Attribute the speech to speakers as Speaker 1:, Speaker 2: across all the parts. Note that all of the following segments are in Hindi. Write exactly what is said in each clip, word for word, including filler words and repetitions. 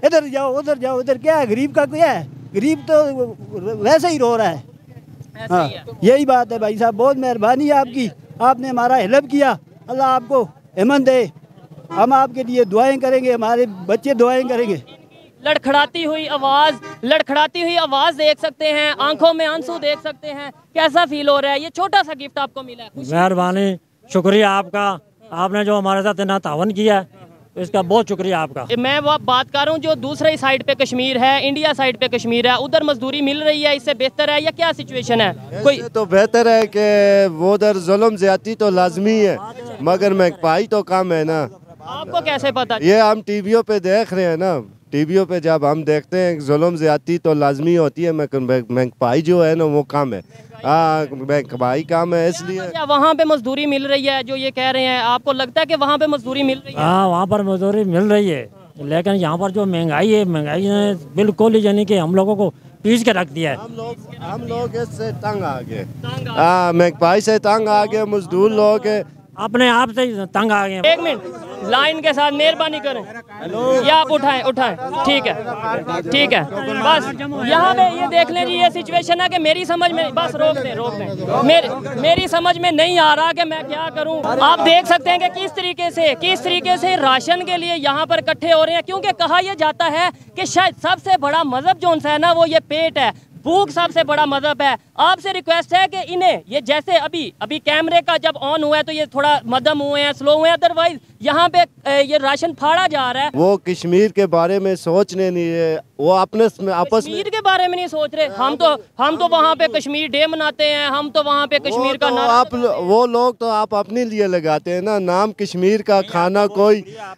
Speaker 1: इधर जाओ उधर जाओ, इधर क्या है, गरीब का क्या है, गरीब तो वैसे ही रो रहा है। हाँ यही बात है भाई साहब, बहुत मेहरबानी है आपकी, आपने हमारा हेल्प किया, अल्लाह आपको हिम्मत दे, हम आपके लिए दुआएं करेंगे, हमारे बच्चे दुआएं करेंगे।
Speaker 2: लड़खड़ाती हुई आवाज़, लड़खड़ाती हुई आवाज़ देख सकते हैं, आंखों में आंसू देख सकते हैं, कैसा फील हो रहा है? ये छोटा सा गिफ्ट आपको मिला है,
Speaker 3: मेहरबानी, शुक्रिया आपका, आपने जो हमारे साथ इतना तावन किया है तो इसका बहुत शुक्रिया आपका।
Speaker 2: मैं वो बात कर रहा हूँ जो दूसरी साइड पे कश्मीर है, इंडिया साइड पे कश्मीर है, उधर मजदूरी मिल रही है, इससे बेहतर है या क्या सिचुएशन है? कोई
Speaker 4: तो बेहतर है कि वो उधर जुल्म ज्यादती तो लाजमी है, मगर महंगाई तो कम है ना।
Speaker 2: आपको कैसे पता? ये
Speaker 4: हम टीवियों पे देख रहे हैं ना, टीवियों पे जब हम देखते हैं जुल्म ज्यादती तो लाजमी होती है, महंगाई जो है ना वो कम है, हाँ महंगाई कम है इसलिए।
Speaker 2: क्या वहाँ पे मजदूरी मिल रही है जो ये कह रहे हैं, आपको लगता है कि वहाँ पे मजदूरी मिल रही है?
Speaker 3: हाँ वहाँ पर मजदूरी मिल रही है, लेकिन यहाँ पर जो महंगाई है, महंगाई ने बिल्कुल यानी कि हम लोगों को पीस के रख दिया है।
Speaker 4: हम लोग हम लोग इससे तंग आ गए, हाँ महंगाई से तंग आ गए, मजदूर लोग
Speaker 3: अपने आप से तंग आ गए।
Speaker 2: एक मिनट लाइन के साथ मेहरबानी करें, या आप उठाएं उठाएं, ठीक है ठीक है, बस यहाँ पे ये देख लें जी, ये सिचुएशन है कि मेरी समझ में, बस रोक दें रोक दें, मेरी मेरी समझ में नहीं आ रहा कि मैं क्या करूँ। आप देख सकते हैं कि किस तरीके से किस तरीके से राशन के लिए यहाँ पर इकट्ठे हो रहे हैं, क्योंकि कहा यह जाता है कि शायद सबसे बड़ा मजहब जो उनसे है ना वो ये पेट है, भूख सबसे बड़ा मजहब है। आपसे रिक्वेस्ट है कि इन्हें ये जैसे अभी अभी कैमरे का जब ऑन हुआ है तो ये थोड़ा मध्यम हुए हैं, स्लो हुए हैं, अदरवाइज यहाँ पे ये राशन फाड़ा जा रहा है।
Speaker 4: वो कश्मीर के बारे में सोचने नहीं है, वो अपने आपस
Speaker 2: कश्मीर के बारे में नहीं सोच रहे। हम तो हम तो वहाँ पे कश्मीर डे मनाते हैं, हम तो वहाँ पे कश्मीर का
Speaker 4: तो
Speaker 2: नारा
Speaker 4: आप वो लोग तो आप अपने लिए लगाते हैं ना नाम कश्मीर का खाना, कोई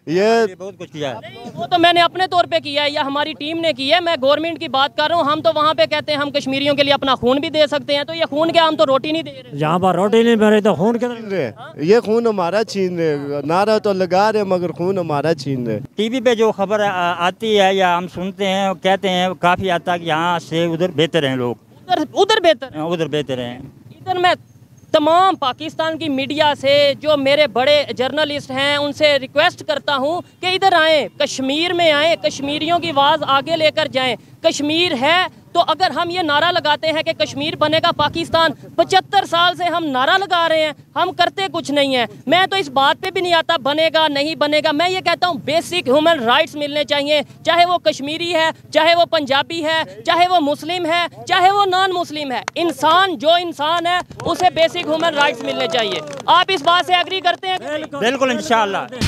Speaker 4: ये
Speaker 3: बहुत कुछ किया है,
Speaker 2: वो तो मैंने अपने तौर पे किया है या हमारी टीम ने की है, मैं गवर्नमेंट की बात कर रहा हूँ। हम तो वहाँ पे कहते हैं हम कश्मीरियों के लिए अपना खून भी दे सकते हैं, तो ये खून क्या, हम तो रोटी नहीं दे रहे।
Speaker 3: यहाँ पर रोटी नहीं मिल रही तो खून
Speaker 4: छीन रहे, ये खून हमारा छीन रहे, नारा तो लगा रहे मगर खून हमारा छीन रहे।
Speaker 5: टीवी पे जो खबर आती है या हम सुनते हैं, कहते हैं काफी हद तक यहाँ से उधर बेहतर हैं लोग,
Speaker 2: उधर उधर बेहतर
Speaker 5: उधर बेहतर हैं।
Speaker 2: इधर मैं तमाम पाकिस्तान की मीडिया से, जो मेरे बड़े जर्नलिस्ट हैं, उनसे रिक्वेस्ट करता हूं कि इधर आएँ, कश्मीर में आएँ, कश्मीरियों की आवाज़ आगे लेकर जाएं। कश्मीर है तो अगर हम ये नारा लगाते हैं कि कश्मीर बनेगा पाकिस्तान, पचहत्तर साल से हम नारा लगा रहे हैं, हम करते कुछ नहीं है। मैं तो इस बात पे भी नहीं आता बनेगा नहीं बनेगा, मैं ये कहता हूँ बेसिक ह्यूमन राइट्स मिलने चाहिए, चाहे वो कश्मीरी है, चाहे वो पंजाबी है, चाहे वो मुस्लिम है, चाहे वो नॉन मुस्लिम है, इंसान जो इंसान है उसे बेसिक ह्यूमन राइट्स मिलने चाहिए। आप इस बात से एग्री करते हैं?
Speaker 5: बिल्कुल इंशाअल्लाह।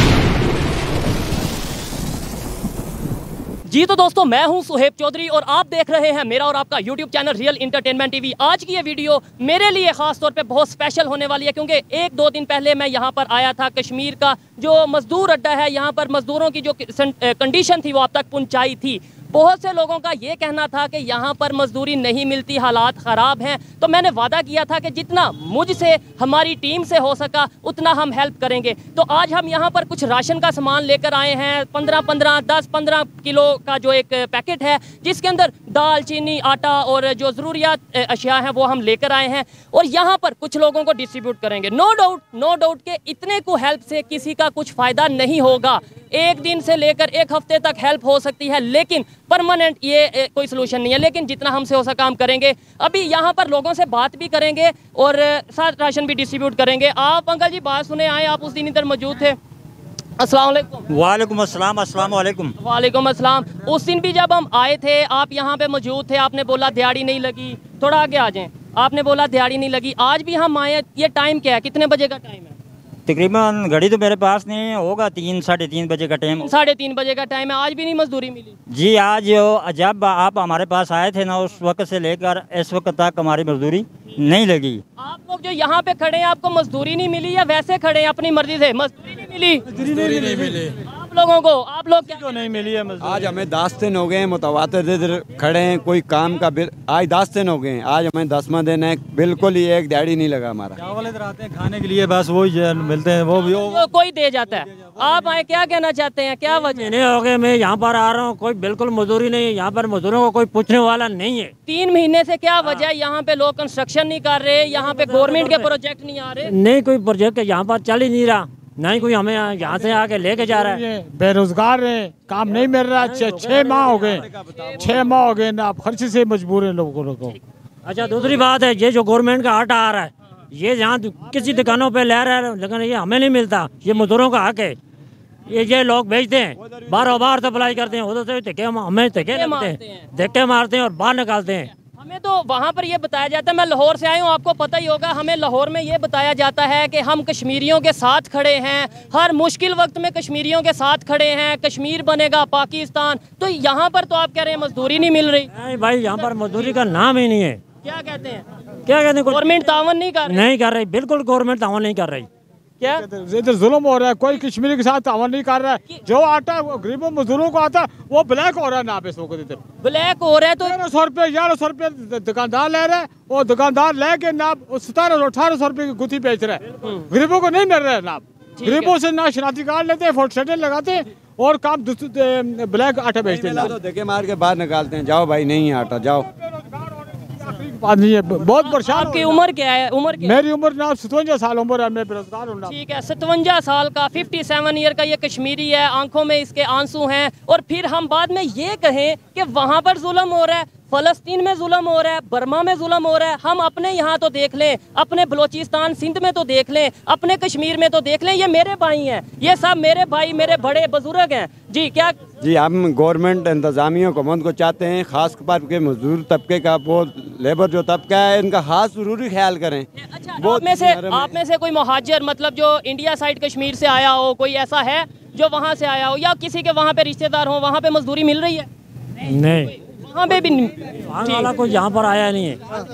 Speaker 2: जी तो दोस्तों, मैं हूं सुहेब चौधरी और आप देख रहे हैं मेरा और आपका YouTube channel real entertainment TV. आज की ये वीडियो मेरे लिए खास तौर पे बहुत स्पेशल होने वाली है, क्योंकि एक दो दिन पहले मैं यहाँ पर आया था। कश्मीर का जो मजदूर अड्डा है, यहाँ पर मजदूरों की जो कंडीशन थी वो आप तक पहुँचाई थी। बहुत से लोगों का ये कहना था कि यहाँ पर मजदूरी नहीं मिलती, हालात ख़राब हैं। तो मैंने वादा किया था कि जितना मुझसे हमारी टीम से हो सका उतना हम हेल्प करेंगे। तो आज हम यहाँ पर कुछ राशन का सामान लेकर आए हैं, पंद्रह पंद्रह दस पंद्रह किलो का जो एक पैकेट है, जिसके अंदर दाल, चीनी, आटा और जो ज़रूरियात अशिया हैं वो हम लेकर आए हैं और यहाँ पर कुछ लोगों को डिस्ट्रीब्यूट करेंगे। नो डाउट नो डाउट के इतने को हेल्प से किसी का कुछ फ़ायदा नहीं होगा, एक दिन से लेकर एक हफ्ते तक हेल्प हो सकती है, लेकिन परमानेंट ये ए, कोई सोल्यूशन नहीं है। लेकिन जितना हमसे हो सका हम करेंगे। अभी यहाँ पर लोगों से बात भी करेंगे और साथ राशन भी डिस्ट्रीब्यूट करेंगे। आप अंकल जी बात सुने आए, आप उस दिन इधर मौजूद थे। अस्सलाम वालेकुम।
Speaker 5: वालेकुम अस्सलाम। अस्सलाम वालेकुम।
Speaker 2: वालेकुम अस्सलाम। उस दिन भी जब हम आए थे आप यहाँ पे मौजूद थे, आपने बोला दिहाड़ी नहीं लगी, थोड़ा आगे आ जाएं, आपने बोला दिहाड़ी नहीं लगी। आज भी हम आए, ये टाइम क्या है, कितने बजे का टाइम है?
Speaker 5: तकरीबन घड़ी तो मेरे पास नहीं होगा, तीन साढ़े तीन बजे का टाइम
Speaker 2: साढ़े तीन बजे का टाइम है। आज भी नहीं मजदूरी मिली?
Speaker 5: जी आज जब आप हमारे पास आए थे ना, उस वक्त से लेकर इस वक्त तक हमारी मजदूरी नहीं लगी।
Speaker 2: आप लोग जो यहाँ पे खड़े हैं आपको मजदूरी नहीं मिली या वैसे खड़े हैं अपनी मर्जी से? मजदूरी नहीं मिली,
Speaker 6: मजदूरी नहीं मिली
Speaker 2: आप लोगों को। आप लोग
Speaker 6: क्यों नहीं मिली है मजदूरी? आज हमें दस दिन हो गए मुतवातिर इधर खड़े हैं, कोई काम का बिल आज दस दिन हो गए, आज हमें दसवां दिन है, बिल्कुल ही एक दिहाड़ी नहीं लगा हमारा। चावल इधर आते हैं खाने के लिए, बस वो ही मिलते हैं, वो भी
Speaker 2: वो कोई दे जाता है। आप आए, क्या कहना चाहते हैं, क्या वजह?
Speaker 3: नहीं हो गए मैं यहाँ पर आ रहा हूँ, कोई बिल्कुल मजदूरी नहीं है यहाँ पर, मजदूरों को कोई पूछने वाला नहीं है।
Speaker 2: तीन महीने से क्या वजह, यहाँ पे लोग कंस्ट्रक्शन नहीं कर रहे, यहाँ पे गवर्नमेंट के प्रोजेक्ट नहीं आ रहे?
Speaker 3: नहीं कोई प्रोजेक्ट यहाँ पर चल ही नहीं रहा, ना ही कोई हमें यहाँ से आके लेके जा रहा है।
Speaker 7: बेरोजगार हैं, काम नहीं मिल रहा। छः माह हो गए छः माह हो गए ना, आप खर्चे से मजबूर हैं लोगों को।
Speaker 3: अच्छा, दूसरी बात है, ये जो गवर्नमेंट का आटा आ रहा है, ये जहाँ किसी दुकानों पे ले रहा है, लेकिन ये हमें नहीं मिलता। ये मजदूरों का हक है। ये ये लोग बेचते हैं, बार बार सप्लाई करते हैं, उधर से धक्के हमें धक्के लगते हैं, धक्के मारते हैं और बाहर निकालते हैं।
Speaker 2: हमें तो वहाँ पर ये बताया जाता है, मैं लाहौर से आई हूँ, आपको पता ही होगा, हमें लाहौर में ये बताया जाता है कि हम कश्मीरियों के साथ खड़े हैं, हर मुश्किल वक्त में कश्मीरियों के साथ खड़े हैं, कश्मीर बनेगा पाकिस्तान। तो यहाँ पर तो आप कह रहे हैं मजदूरी नहीं मिल रही।
Speaker 3: नहीं भाई, यहाँ पर मजदूरी का नाम ही नहीं है।
Speaker 2: क्या कहते हैं,
Speaker 3: क्या कहते हैं,
Speaker 2: गवर्नमेंट तावन नहीं कर रही?
Speaker 3: नहीं कर रही, बिल्कुल गवर्नमेंट तावन नहीं कर रही।
Speaker 2: क्या
Speaker 7: इधर जुल्म हो रहा है, कोई कश्मीरी के साथ तावन नहीं कर रहा है। जो आटा गरीबों मजदूरों को आता है वो ब्लैक हो रहा है ना पे, इधर
Speaker 2: ब्लैक हो रहा है। तो
Speaker 7: तेरह सौ रुपये ग्यारह सौ रुपये दुकानदार ले रहा है, और दुकानदार लेके ना सतारह सौ अठारह सौ रुपये की गुत्थी बेच रहा है। गरीबों को नहीं मिल रहा है ना। गरीबों से ना शनाती कार्ड लेते हैं, फोटो स्टेट लगाते हैं और काम ब्लैक आटा बेचते हैं।
Speaker 6: धक्के मार के बाहर निकालते हैं, जाओ भाई नहीं है आटा, जाओ।
Speaker 7: नहीं है, बहुत परेशान।
Speaker 2: आपकी उम्र क्या है? उम्र क्या?
Speaker 7: मेरी उम्र ना सतवंजा साल उम्र है, मैं बेरोजगार हूँ।
Speaker 2: ठीक है, सतवंजा साल का फिफ्टी सेवन ईयर का ये कश्मीरी है, आंखों में इसके आंसू हैं। और फिर हम बाद में ये कहें कि वहाँ पर जुल्म हो रहा है, फलस्तीन में जुल्म हो रहा है, बर्मा में जुल्म हो रहा है। हम अपने यहाँ तो देख लें, अपने बलोचिस्तान सिंध में तो देख लें, अपने कश्मीर में तो देख लें। ये मेरे भाई हैं, ये सब मेरे भाई, मेरे बड़े बुजुर्ग हैं जी। क्या
Speaker 6: जी, हम गवर्नमेंट इंतजामिया हुकूमत को चाहते हैं, खास तौर के मजदूर तबके का, वो लेबर जो तबका है, इनका खास जरूरी ख्याल करें।
Speaker 2: अच्छा, आप में से आप में से कोई मुहाजिर, मतलब जो इंडिया साइड कश्मीर से आया हो, कोई ऐसा है जो वहाँ से आया हो, या किसी के वहाँ पे रिश्तेदार हो, वहाँ पे मजदूरी मिल रही है?
Speaker 3: नहीं,
Speaker 2: वहाँ पे भी नहीं।
Speaker 3: वहाँ वाला कोई यहाँ पर आया नहीं है।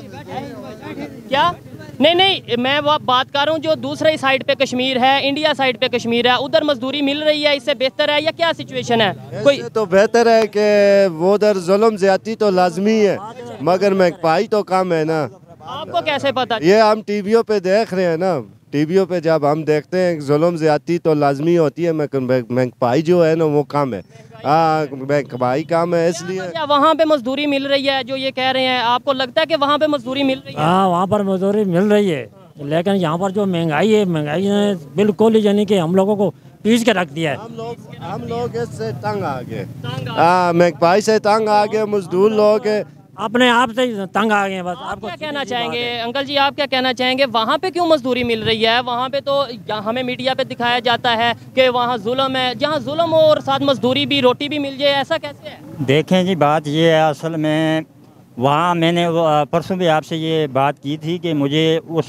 Speaker 2: क्या? नहीं नहीं, मैं वो बात कर रहा हूँ जो दूसरे साइड पे कश्मीर है, इंडिया साइड पे कश्मीर है, उधर मजदूरी मिल रही है, इससे बेहतर है या क्या सिचुएशन है? कोई
Speaker 4: तो बेहतर है कि वो उधर जुल्म ज्यादती तो लाजमी है, मगर महंगाई तो कम है ना।
Speaker 2: आपको कैसे पता?
Speaker 4: ये हम टीवियों पे देख रहे हैं ना, टीवियों पे जब हम देखते हैं जुल्म ज्यादती तो लाजमी होती है, महंगाई जो है ना वो कम है। हाँ, महंगाई कम है, इसलिए
Speaker 2: वहाँ पे मजदूरी मिल रही है जो ये कह रहे हैं। आपको लगता है कि वहाँ पे मजदूरी मिल रही है?
Speaker 3: हाँ, वहाँ पर मजदूरी मिल रही है, लेकिन यहाँ पर जो महंगाई है, महंगाई ने बिल्कुल यानी कि हम लोगों को पीस के रख दिया है।
Speaker 4: हम लोग हम लोग इससे तंग आ गए। हाँ, महंगाई से तंग आ गए, मजदूर लोग
Speaker 3: अपने आप से तंग आ गए हैं। बस
Speaker 2: आपको क्या कहना चाहेंगे अंकल जी, आप क्या कहना चाहेंगे? वहाँ पे क्यों मजदूरी मिल रही है? वहाँ पे तो हमें मीडिया पे दिखाया जाता है कि वहाँ जुल्म है, जहाँ जुल्म हो और साथ मजदूरी भी, रोटी भी मिल जाए, ऐसा कैसे है?
Speaker 5: देखें जी, बात ये है, असल में वहाँ मैंने परसों भी आपसे ये बात की थी कि मुझे उस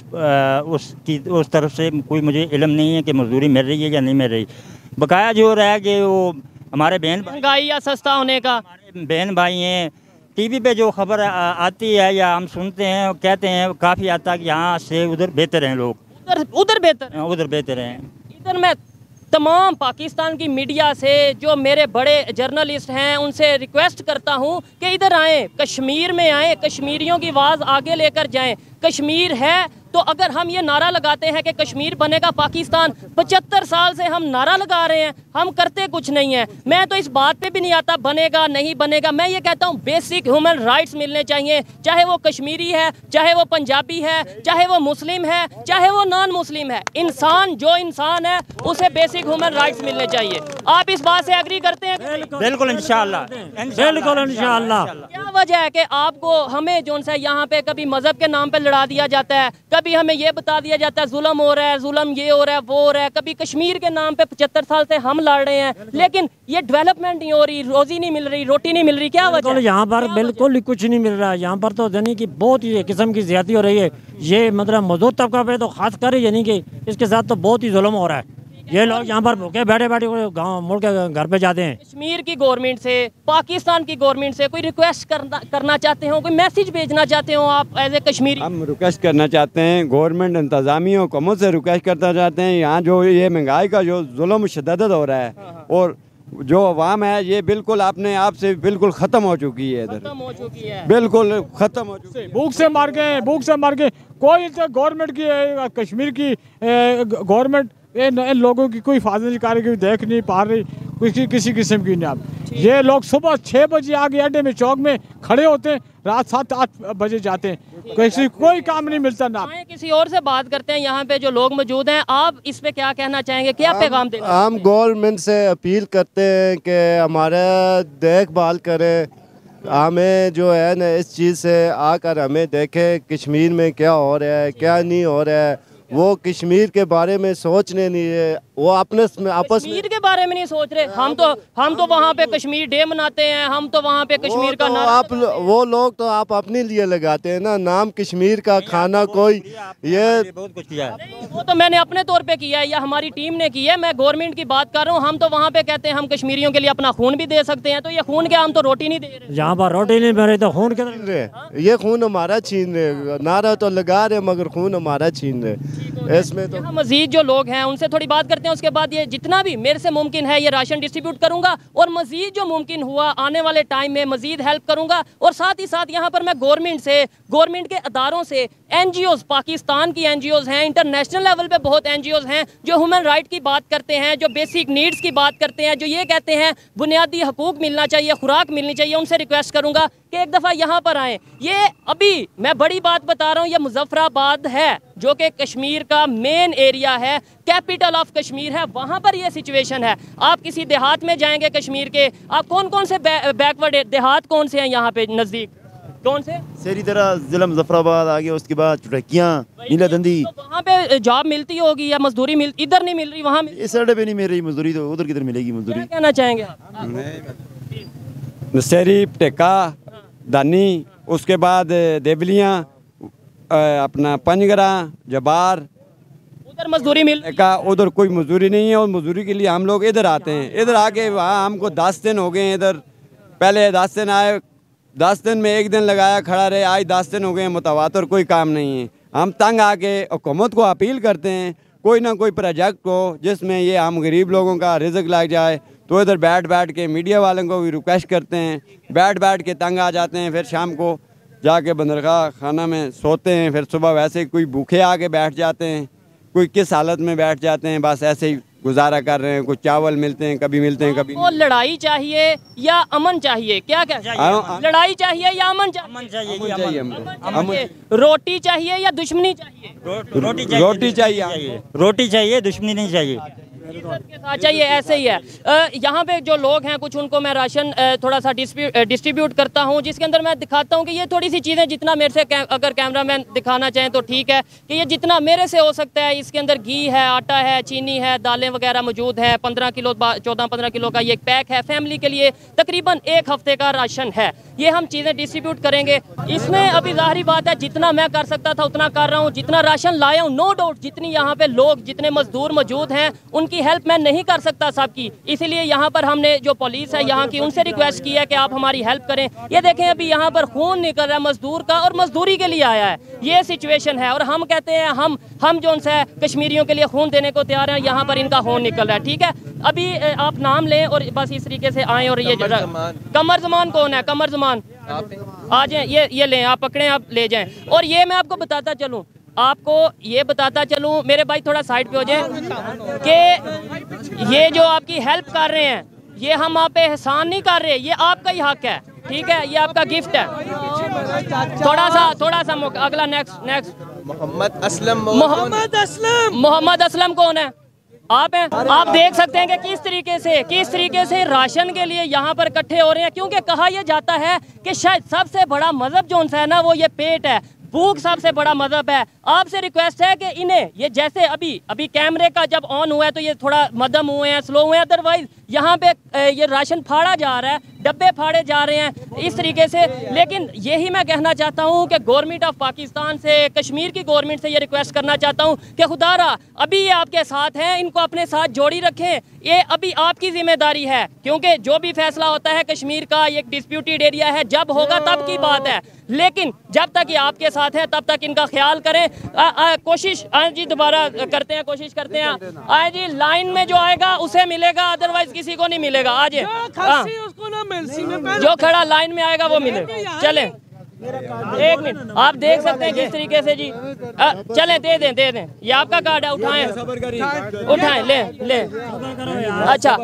Speaker 5: उसकी उस तरफ से कोई मुझे इल्म नहीं है कि मजदूरी मिल रही है या नहीं मिल रही। बकाया जो रहा है कि वो हमारे बहन
Speaker 2: महंगाई या सस्ता होने का,
Speaker 5: बहन भाई हैं, टीवी पे जो खबर आती है या हम सुनते हैं, कहते हैं काफ़ी हद तक यहाँ से उधर बेहतर हैं लोग,
Speaker 2: उधर उधर बेहतर
Speaker 5: उधर बेहतर हैं।
Speaker 2: इधर मैं तमाम पाकिस्तान की मीडिया से, जो मेरे बड़े जर्नलिस्ट हैं, उनसे रिक्वेस्ट करता हूं कि इधर आएँ, कश्मीर में आएँ, कश्मीरियों की आवाज़ आगे लेकर जाएं। कश्मीर है तो अगर हम ये नारा लगाते हैं कि कश्मीर बनेगा पाकिस्तान, पचहत्तर साल से हम नारा लगा रहे हैं, हम करते कुछ नहीं है। मैं तो इस बात पे भी नहीं आता बनेगा नहीं बनेगा। मैं ये कहता हूँ बेसिक ह्यूमन राइट्स मिलने चाहिए, चाहे वो कश्मीरी है, चाहे वो पंजाबी है, चाहे वो मुस्लिम है, चाहे वो नॉन मुस्लिम है। इंसान जो इंसान है उसे बेसिक ह्यूमन राइट्स मिलने चाहिए। आप इस बात से एग्री करते हैं?
Speaker 5: बिल्कुल इंशाअल्लाह,
Speaker 3: बिल्कुल इंशाअल्लाह।
Speaker 2: क्या वजह है कि आपको हमें जो सा यहाँ पे कभी मजहब के नाम पे लड़ा दिया जाता है, कभी हमें ये बता दिया जाता है जुल्म हो रहा है, जुल्म ये हो रहा है, वो हो रहा है, कभी कश्मीर के नाम पे पचहत्तर साल से हम लड़ रहे हैं, लेकिन ये डेवलपमेंट नहीं हो रही, रोजी नहीं मिल रही, रोटी नहीं मिल रही। क्या वजह?
Speaker 3: यहाँ पर बिल्कुल कुछ नहीं मिल रहा है। यहाँ पर तो यानी कि बहुत ही किस्म की ज्यादती हो रही है। ये मतलब मजदूर तबका पे तो खास कर यानी कि इसके साथ तो बहुत ही जुल्म हो रहा है। ये लोग यहाँ पर भूखे बैठे बैठे गाँव मुड़ के घर पे जाते हैं।
Speaker 2: कश्मीर की गवर्नमेंट से, पाकिस्तान की गवर्नमेंट से कोई रिक्वेस्ट करना करना चाहते हो, कोई मैसेज भेजना चाहते हो आप एज ए कश्मीरी?
Speaker 6: हम रिक्वेस्ट करना चाहते हैं, गवर्नमेंट इंतजामिया हुकूमत से रिक्वेस्ट करना चाहते हैं, यहाँ जो ये महंगाई का जो जुल्म शदद हो रहा है और जो अवाम है ये बिल्कुल अपने आप से बिल्कुल ख़त्म हो चुकी है, इधर
Speaker 2: खत्म हो चुकी है,
Speaker 6: बिल्कुल ख़त्म हो चुकी है।
Speaker 7: भूख से मार गए, भूख से मार गए। कोई गवर्नमेंट की, कश्मीर की गवर्नमेंट इन लोगों की कोई हिफाजत कार्य की देख नहीं पा रही, किसी किसी किस्म की नाम। ये लोग सुबह छः बजे आगे अड्डे में चौक में खड़े होते हैं, रात सात आठ बजे जाते हैं, किसी कोई काम नहीं मिलता ना।
Speaker 2: किसी और से बात करते हैं, यहाँ पे जो लोग मौजूद हैं, आप इस पे क्या कहना चाहेंगे, क्या पैगाम देना?
Speaker 4: हम गवर्नमेंट से अपील करते हैं कि हमारा देखभाल करें, हमें जो है ना इस चीज़ से आकर हमें देखें कश्मीर में क्या हो रहा है क्या नहीं हो रहा है। वो कश्मीर के बारे में सोचने नहीं है, वो अपने में आपस में
Speaker 2: कश्मीर के बारे में नहीं सोच रहे। हम तो हम तो वहाँ पे कश्मीर डे मनाते हैं, हम तो वहाँ पे कश्मीर का
Speaker 4: तो
Speaker 2: नारा
Speaker 4: आप वो लोग तो आप अपने लिए लगाते हैं ना नाम कश्मीर का खाना कोई ये
Speaker 5: बहुत कुछ किया है।
Speaker 2: नहीं, वो तो मैंने अपने तौर पे किया है या हमारी टीम ने की है। मैं गवर्नमेंट की बात कर रहा हूँ। हम तो वहाँ पे कहते हैं हम कश्मीरियों के लिए अपना खून भी दे सकते हैं, तो ये खून क्या, हम तो रोटी नहीं दे रहे।
Speaker 3: जहाँ पर रोटी नहीं मिल रही तो खून किधर?
Speaker 4: छीन रहे, ये खून हमारा छीन रहे, नारा तो लगा रहे मगर खून हमारा छीन रहे। इसमें तो
Speaker 2: मजीद जो लोग हैं उनसे थोड़ी बात करते हैं, उसके बाद ये जितना भी मेरे से मुमकिन है ये राशन डिस्ट्रीब्यूट करूंगा और मजीद जो मुमकिन हुआ आने वाले टाइम में मजीद हेल्प करूंगा। और साथ ही साथ यहाँ पर मैं गवर्नमेंट से, गवर्नमेंट के अदारों से, एनजीओज, पाकिस्तान की एनजीओज हैं, इंटरनेशनल लेवल पे बहुत एनजीओज हैं जो ह्यूमन राइट की बात करते हैं, जो बेसिक नीड्स की बात करते हैं, जो ये कहते हैं बुनियादी हकूक मिलना चाहिए, खुराक मिलनी चाहिए, उनसे रिक्वेस्ट करूंगा कि एक दफ़ा यहाँ पर आएँ। ये अभी मैं बड़ी बात बता रहा हूँ, ये मुजफ्फराबाद है जो कि कश्मीर का मेन एरिया है, कैपिटल ऑफ कश्मीर है, वहाँ पर ये सिचुएशन है। आप किसी देहात में जाएंगे कश्मीर के, आप कौन कौन से बैकवर्ड देहात कौन से हैं यहाँ पे नज़दीक, कौन से?
Speaker 8: सेरी तरह जिला मुजफ्फराबाद आ गया, उसके बाद चुटकियाँ, नीला दंदी।
Speaker 2: तो वहाँ पे जॉब मिलती होगी या मजदूरी मिल, इधर नहीं मिल रही, वहाँ
Speaker 8: इस अड्डे पे नहीं मिल रही मजदूरी, तो उधर किधर मिलेगी मजदूरी?
Speaker 2: क्या कहना चाहेंगे आप?
Speaker 6: नशेरी, टेका, दानी, उसके बाद देवलियाँ, अपना पंजगरा, जबार,
Speaker 2: उधर मजदूरी मिल
Speaker 6: का, उधर कोई मजदूरी नहीं है। और मजदूरी के लिए हम लोग इधर आते हैं। इधर आके वहाँ हमको दस दिन हो गए हैं इधर। पहले दस दिन आए, दस दिन में एक दिन लगाया खड़ा रहे, आज दस दिन हो गए मुतवातर कोई काम नहीं है। हम तंग आके हुकूमत को अपील करते हैं कोई ना कोई प्रोजेक्ट हो जिसमें ये हम गरीब लोगों का रिज़्क लग जाए। तो इधर बैठ बैठ के मीडिया वालों को भी रिक्वेस्ट करते हैं, बैठ बैठ के तंग आ जाते हैं। फिर शाम को जाके बंदरगाह खाना में सोते हैं, फिर सुबह वैसे ही कोई भूखे आके बैठ जाते हैं, कोई किस हालत में बैठ जाते हैं, बस ऐसे ही गुजारा कर रहे हैं। कुछ चावल मिलते हैं, कभी मिलते हैं, कभी
Speaker 2: वो लड़ाई चाहिए या अमन चाहिए? क्या क्या चाहिए? लड़ाई चाहिए या अमन चाहिए?
Speaker 5: अमन चाहिए,
Speaker 6: अमन चाहिए हमको।
Speaker 2: चाहिए। रोटी चाहिए या दुश्मनी चाहिए?
Speaker 5: रोटी चाहिए,
Speaker 6: रोटी चाहिए,
Speaker 5: रोटी चाहिए, दुश्मनी नहीं चाहिए।
Speaker 2: के साथ चाहिए, ऐसे ही है। यहाँ पे जो लोग हैं कुछ उनको मैं राशन थोड़ा सा डिस्ट्रीब्यूट करता हूँ, जिसके अंदर मैं दिखाता हूँ कि ये थोड़ी सी चीज़ें जितना मेरे से अगर कैमरामैन दिखाना चाहें तो ठीक है कि ये जितना मेरे से हो सकता है। इसके अंदर घी है, आटा है, चीनी है, दालें वगैरह मौजूद हैं। पंद्रह किलो चौदह पंद्रह किलो का ये एक पैक है, फैमिली के लिए तकरीबन एक हफ्ते का राशन है। ये हम चीज़ें डिस्ट्रीब्यूट करेंगे। इसमें अभी ज़ाहिरी बात है जितना मैं कर सकता था उतना कर रहा हूँ, जितना राशन लाया हूँ। नो डाउट जितनी यहाँ पे लोग, जितने मजदूर मौजूद हैं उनकी हेल्प मैं नहीं कर सकता सबकी, इसीलिए यहाँ पर हमने जो पुलिस है यहाँ की उनसे रिक्वेस्ट की है कि आप हमारी हेल्प करें। ये देखें अभी यहाँ पर खून निकल रहा है मजदूर का और मजदूरी के लिए आया है, ये सिचुएशन है। और हम कहते हैं हम हम जो उनसे कश्मीरियों के लिए खून देने को तैयार हैं। यहाँ पर इनका खून निकल रहा है। ठीक है, अभी आप नाम लें और बस इस तरीके से आएँ। और ये कमर जमान कौन है? कमर जमान आ जाए, ये ये लें, आप पकड़ें, आप ले जाएं। और ये मैं आपको बताता चलूँ आपको ये बताता चलूँ मेरे भाई थोड़ा साइड पे हो जाए कि ये जो आपकी हेल्प कर रहे हैं ये हम आप पे एहसान नहीं कर रहे, ये आपका ही हक है। ठीक है, ये आपका गिफ्ट है। थोड़ा सा थोड़ा सा अगला नेक्स्ट नेक्स्ट
Speaker 9: मोहम्मद असलम
Speaker 2: मोहम्मद असलम मोहम्मद असलम कौन है? आप हैं। आप देख सकते हैं कि किस तरीके से किस तरीके से राशन के लिए यहाँ पर इकट्ठे हो रहे हैं, क्योंकि कहा यह जाता है कि शायद सबसे बड़ा मजहब जो उनसे है ना वो ये पेट है, भूख सबसे बड़ा मजहब है। आपसे रिक्वेस्ट है कि इन्हें ये जैसे अभी अभी कैमरे का जब ऑन हुआ है तो ये थोड़ा मध्यम हुए हैं, स्लो हुए हैं, अदरवाइज यहाँ पे ये राशन फाड़ा जा रहा है, डब्बे फाड़े जा रहे हैं इस तरीके से। लेकिन यही मैं कहना चाहता हूँ कि गवर्नमेंट ऑफ पाकिस्तान से, कश्मीर की गवर्नमेंट से ये रिक्वेस्ट करना चाहता हूँ कि खुदारा अभी ये आपके साथ हैं, इनको अपने साथ जोड़ी रखें। ये अभी आपकी जिम्मेदारी है, क्योंकि जो भी फैसला होता है कश्मीर का एक डिस्प्यूटेड एरिया है, जब होगा तब की बात है। लेकिन जब तक ये आपके साथ है तब तक इनका ख्याल करें। आ, आ, कोशिश आ, जी दोबारा करते हैं, कोशिश करते हैं। आए जी, लाइन में जो आएगा उसे मिलेगा, अदरवाइज किसी को नहीं मिलेगा। आज उसको ना मिल, जो खड़ा लाइन में आएगा वो मिलेगा। चलें एक मिनट, आप देख सकते हैं किस तरीके से जी। आ, चलें दे दें दे दें, ये आपका कार्ड है, उठाएं उठाएं ले ले। अच्छा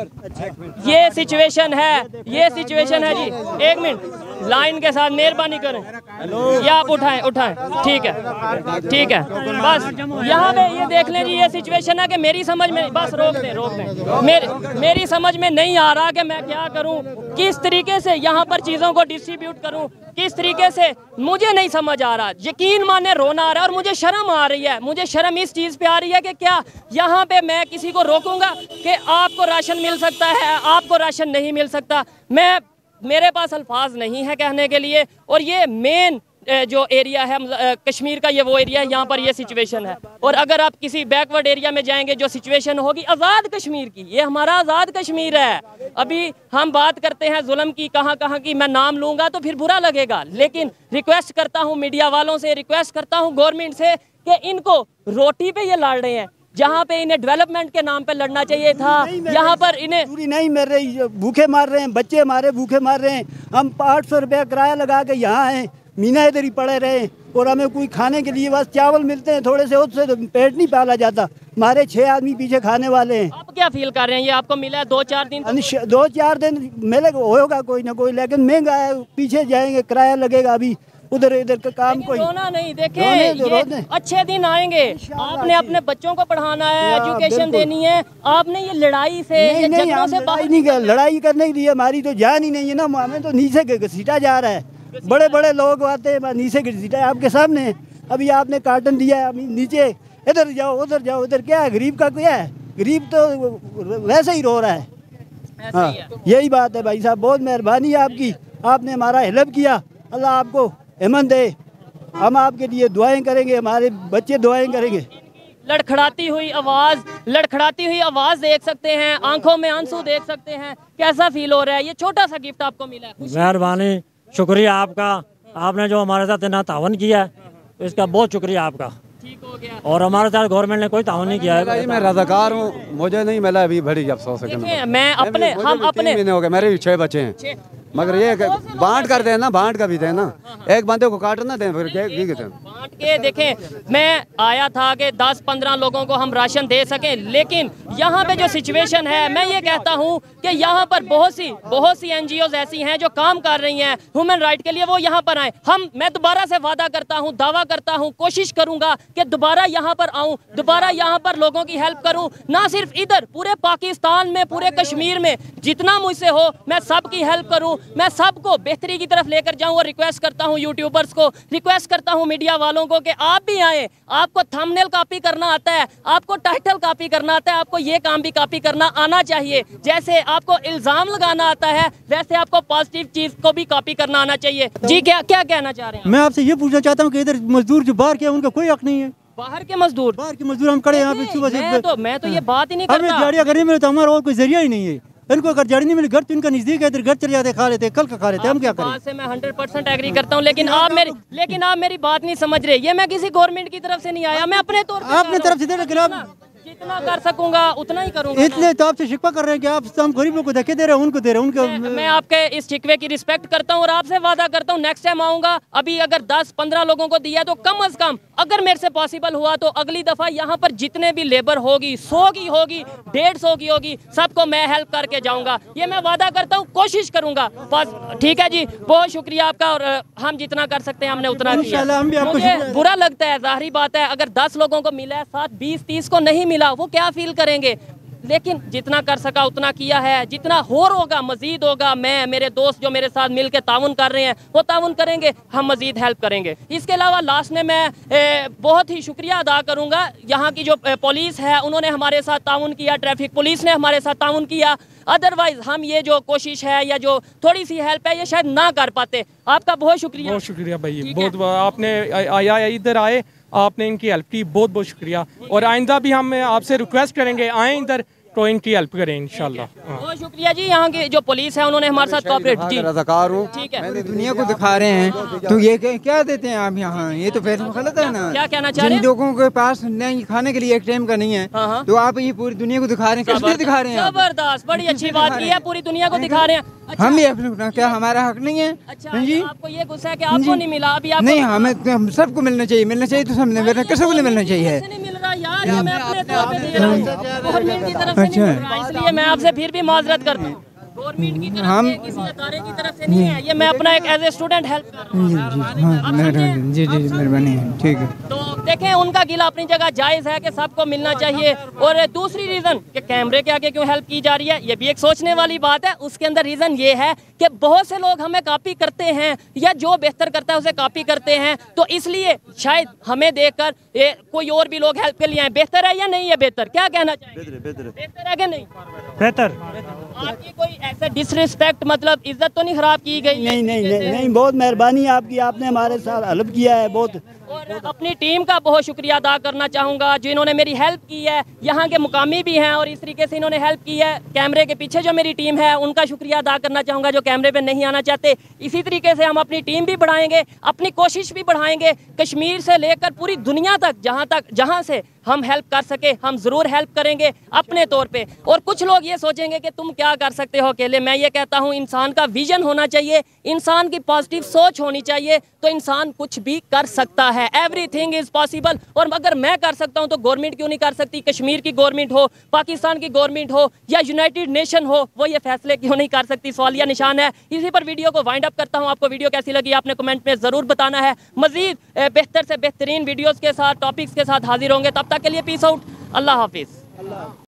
Speaker 2: ये सिचुएशन है, ये सिचुएशन है जी। एक मिनट लाइन के साथ मेहरबानी करें, ये आप उठाएं उठाएं ठीक है ठीक है। बस यहाँ पे ये देख लें जी, ये सिचुएशन है कि मेरी समझ में, बस रोक दें रोक दें मेरी मेरी समझ में नहीं आ रहा कि मैं क्या करूँ, किस तरीके से यहाँ पर चीज़ों को डिस्ट्रीब्यूट करूँ, किस तरीके से मुझे नहीं समझ आ रहा। यकीन माने रोना आ रहा है और मुझे शर्म आ रही है। मुझे शर्म इस चीज़ पे आ रही है कि क्या यहाँ पे मैं किसी को रोकूंगा कि आपको राशन मिल सकता है, आपको राशन नहीं मिल सकता। मैं मेरे पास अल्फाज नहीं है कहने के लिए। और ये मेन जो एरिया है कश्मीर का, ये वो एरिया है, यहाँ पर ये सिचुएशन है। और अगर आप किसी बैकवर्ड एरिया में जाएंगे, जो सिचुएशन होगी आज़ाद कश्मीर की, ये हमारा आज़ाद कश्मीर है। अभी हम बात करते हैं जुल्म की, कहाँ कहाँ की, मैं नाम लूँगा तो फिर बुरा लगेगा, लेकिन रिक्वेस्ट करता हूँ मीडिया वालों से, रिक्वेस्ट करता हूँ गवर्नमेंट से कि इनको रोटी पे ये लड़ रहे हैं, जहाँ पे इन्हें डेवलपमेंट के नाम पे लड़ना चाहिए था, यहाँ पर इन्हें
Speaker 1: पूरी नहीं मिल रही, भूखे मार रहे हैं बच्चे हमारे, भूखे मार रहे हैं। हम आठ सौ रुपया किराया लगा के यहाँ आए, मीना इधर ही पड़े रहे और हमें कोई खाने के लिए बस चावल मिलते हैं थोड़े से, उससे तो पेट नहीं पाला जाता। हमारे छह आदमी पीछे खाने वाले हैं।
Speaker 2: आप क्या फील कर रहे हैं, ये आपको मिला है दो चार दिन?
Speaker 1: दो चार दिन मिलेगा, होगा कोई ना कोई, लेकिन महंगा है, पीछे जाएंगे किराया लगेगा, अभी उधर इधर का काम कोई
Speaker 2: रोना नहीं। देखें ये अच्छे दिन आएंगे, आपने अपने बच्चों को पढ़ाना है, एजुकेशन देनी है, आपने ये लड़ाई से ये झगड़ों से बाहर
Speaker 1: नहीं गए। लड़ाई करने के लिए हमारी तो जान ही नहीं है ना, हमें तो नीचे घसीटा जा रहा है। बड़े बड़े लोग आते हैं, नीचे घसीटा आपके सामने। अभी आपने कार्टन दिया है, अभी नीचे इधर जाओ उधर जाओ, उधर क्या है, गरीब का क्या है, गरीब तो वैसे ही रो रहा है। हाँ यही बात है भाई साहब, बहुत मेहरबानी है आपकी, आपने हमारा हेल्प किया, अल्लाह आपको हिम्मत दे। हम आपके लिए दुआएं करेंगे, हमारे बच्चे दुआएं करेंगे।
Speaker 2: लड़खड़ाती हुई आवाज़, लड़खड़ाती हुई आवाज़ देख सकते हैं, आंखों में आंसू देख सकते हैं, कैसा फील हो रहा है। ये छोटा सा गिफ्ट आपको मिला है,
Speaker 3: मेहरबानी, शुक्रिया आपका, आपने जो हमारे साथ इतना तावन किया है तो इसका बहुत शुक्रिया आपका।
Speaker 2: ठीक हो गया।
Speaker 3: और हमारे साथ गवर्नमेंट ने कोई तावन नहीं किया है।
Speaker 6: मैं रज़ाकार हूँ, मुझे नहीं मिला अभी, बड़ी अफसोस है।
Speaker 2: मैं अपने हम अपने
Speaker 6: महीने हो गए, मेरे भी छह बच्चे हैं, मगर ये बांट कर देना, बांट कर भी देना, एक बंदे को काटना दें फिर
Speaker 2: बांट के। देखें मैं आया था कि दस पंद्रह लोगों को हम राशन दे सकें, लेकिन यहाँ पे जो सिचुएशन है, मैं ये कहता हूँ कि यहाँ पर बहुत सी बहुत सी एनजीओज ऐसी हैं जो काम कर रही हैं ह्यूमन राइट के लिए, वो यहाँ पर आए। हम मैं दोबारा से वादा करता हूँ, दावा करता हूँ, कोशिश करूँगा कि दोबारा यहाँ पर आऊँ, दोबारा यहाँ पर लोगों की हेल्प करूँ, ना सिर्फ इधर, पूरे पाकिस्तान में, पूरे कश्मीर में जितना मुझसे हो मैं सबकी हेल्प करूँ, मैं सबको बेहतरी की तरफ लेकर जाऊं। और रिक्वेस्ट करता हूं यूट्यूबर्स को, रिक्वेस्ट करता हूं मीडिया वालों को कि आप भी आए। आपको थंबनेल कॉपी करना आता है, आपको टाइटल कॉपी करना आता है, आपको ये काम भी कॉपी करना आना चाहिए। जैसे आपको इल्जाम लगाना आता है, वैसे आपको पॉजिटिव चीज को भी कॉपी करना आना चाहिए। जी क्या क्या कहना चाह रहे हैं?
Speaker 9: मैं आपसे ये पूछना चाहता हूँ कि इधर मजदूर जो बाहर के उनका कोई हक नहीं है।
Speaker 2: बाहर के मजदूर,
Speaker 9: बाहर के मजदूर हम खड़े यहाँ पे सुबह से।
Speaker 2: मैं तो मैं तो ये बात ही नहीं करता।
Speaker 9: हमें गाड़ियाँ करने में तो हमारा और कोई जरिया ही नहीं है। इनको अगर जड़ी नहीं मिली, घर तो इनका नजदीक है, इधर घर चले जाते, खा लेते, कल का खा लेते, हम क्या करें?
Speaker 2: से मैं हंड्रेड परसेंट एग्री करता हूँ, लेकिन आप मेरी लेकिन आप मेरी बात नहीं समझ रहे। ये मैं किसी गवर्नमेंट की तरफ से नहीं आया, मैं अपने तौर पे
Speaker 9: अपने तरफ से दे रहे,
Speaker 2: जितना कर सकूंगा उतना ही करूंगा।
Speaker 9: इसलिए तो आपसे शिकवा कर रहे हैं कि आप हम गरीबों को धक्के दे रहे हैं, उनको दे रहे हैं। उनको
Speaker 2: मैं, मैं आपके इस शिकवे की रिस्पेक्ट करता हूं और आपसे वादा करता हूं नेक्स्ट टाइम आऊंगा। अभी अगर दस पंद्रह लोगों को दिया तो कम अज कम, अगर मेरे से पॉसिबल हुआ तो अगली दफा यहाँ पर जितने भी लेबर होगी, सौ की होगी, डेढ़ सौ की होगी, सबको मैं हेल्प करके जाऊंगा। ये मैं वादा करता हूँ, कोशिश करूंगा। बस ठीक है जी, बहुत शुक्रिया आपका। और हम जितना कर सकते हैं हमने उतना किया। मुझे बुरा लगता है, जाहिर बात है, अगर दस लोगों को मिला है, साथ बीस तीस को नहीं मिला, वो क्या फील करेंगे। लेकिन जितना कर सका उतना किया है, जितना और होगा मजीद होगा। मैं, मेरे दोस्त जो मेरे साथ मिलकर ताउन कर रहे हैं वो ताउन करेंगे, हम मजीद हेल्प करेंगे। इसके अलावा लास्ट में मैं ए, बहुत ही शुक्रिया अदा करूंगा यहाँ की जो पुलिस है, उन्होंने हमारे साथ ताउन किया, ट्रैफिक पुलिस ने हमारे साथ ताउन किया। अदरवाइज हम ये जो कोशिश है या जो थोड़ी सी हेल्प है, ये शायद ना कर पाते। आपका बहुत शुक्रिया।
Speaker 10: बहुत शुक्रिया भाई, बहुत आपने आया इधर आए, आपने इनकी हेल्प की, बहुत बहुत शुक्रिया। और आइंदा भी हम आपसे रिक्वेस्ट करेंगे, आएँ इधर, तो इनकी हेल्प करें इंशाल्लाह।
Speaker 2: बहुत शुक्रिया जी। यहाँ की जो पुलिस है उन्होंने हमारे साथ कोऑपरेट जी
Speaker 11: रज़ाकार हूँ,
Speaker 2: ठीक है।
Speaker 11: मैंने दुनिया को दिखा रहे हैं तो ये क्या, क्या देते हैं आप यहाँ, ये तो फिर गलत है ना।
Speaker 2: क्या कहना चाह रहे हैं?
Speaker 11: जिन लोगों के पास नहीं खाने के लिए एक टाइम का नहीं है तो आप ये पूरी दुनिया को दिखा रहे हैं, किस लिए दिखा रहे हैं?
Speaker 2: जबरदस्त, बड़ी अच्छी बात की है, पूरी दुनिया को दिखा रहे हैं।
Speaker 11: हम भी अपना, क्या हमारा हक नहीं है?
Speaker 2: अच्छा
Speaker 11: जी
Speaker 2: आपको ये गुस्सा है कि आपको नहीं मिला अभी? आपको
Speaker 11: नहीं, हमें तो हम सबको मिलना चाहिए, मिलना चाहिए तो सबने मिलना, किसी को नहीं मिलना चाहिए।
Speaker 2: नहीं मिल रहा यार, मैं अपने तौर पे दे रहा हूं, गवर्नमेंट की तरफ से नहीं मिल रहा, इसलिए मैं आपसे फिर भी माजरत करता हूँ। गवर्नमेंट की तरफ
Speaker 11: हम
Speaker 2: से, किसी अदारे की तरफ से नहीं है, ये मैं अपना एक एज ए स्टूडेंट हेल्प कर रहा हूँ।
Speaker 11: जी जी मेहरबानी है, ठीक है।
Speaker 2: तो देखें, उनका गिला अपनी जगह जायज़ है कि सबको मिलना चाहिए। और दूसरी रीज़न कि कैमरे के आगे क्यों हेल्प की जा रही है, ये भी एक सोचने वाली बात है। उसके अंदर रीज़न ये है कि बहुत से लोग हमें कॉपी करते हैं या जो बेहतर करता है उसे कॉपी करते हैं, तो इसलिए शायद हमें देखकर ये कोई और भी लोग हेल्प के लिए आए। बेहतर है या नहीं है? बेहतर, क्या कहना चाहिए? बेहतर है कि नहीं?
Speaker 3: बेहतर।
Speaker 2: आपकी कोई ऐसा डिसरिस्पेक्ट, मतलब इज्जत तो नहीं खराब की गई?
Speaker 1: नहीं नहीं नहीं नहीं, बहुत मेहरबानी आपकी, आपने हमारे साथ हेल्प किया है बहुत।
Speaker 2: और अपनी टीम का बहुत शुक्रिया अदा करना चाहूँगा जिन्होंने मेरी हेल्प की है। यहाँ के मुकामी भी हैं और इस तरीके से इन्होंने हेल्प की है। कैमरे के पीछे जो मेरी टीम है उनका शुक्रिया अदा करना चाहूँगा जो कैमरे पे नहीं आना चाहते। इसी तरीके से हम अपनी टीम भी बढ़ाएंगे, अपनी कोशिश भी बढ़ाएंगे। कश्मीर से लेकर पूरी दुनिया तक, जहाँ तक जहाँ से हम हेल्प कर सके हम ज़रूर हेल्प करेंगे अपने तौर पे। और कुछ लोग ये सोचेंगे कि तुम क्या कर सकते हो अकेले। मैं ये कहता हूँ इंसान का विजन होना चाहिए, इंसान की पॉजिटिव सोच होनी चाहिए, तो इंसान कुछ भी कर सकता है। Everything is possible. और अगर मैं कर सकता हूँ तो गवर्नमेंट क्यों नहीं कर सकती? कश्मीर की गवर्नमेंट हो, पाकिस्तान की गवर्नमेंट हो या यूनाइटेड नेशन हो, वो ये फैसले क्यों नहीं कर सकती? सवालिया निशान है। इसी पर वीडियो को वाइंड अप करता हूँ। आपको वीडियो कैसी लगी आपने कमेंट में ज़रूर बताना है। मज़ीद बेहतर से बेहतरीन वीडियोज़ के साथ, टॉपिक्स के साथ हाजिर होंगे। तब तक के लिए पीस आउट, अल्लाह हाफिज़।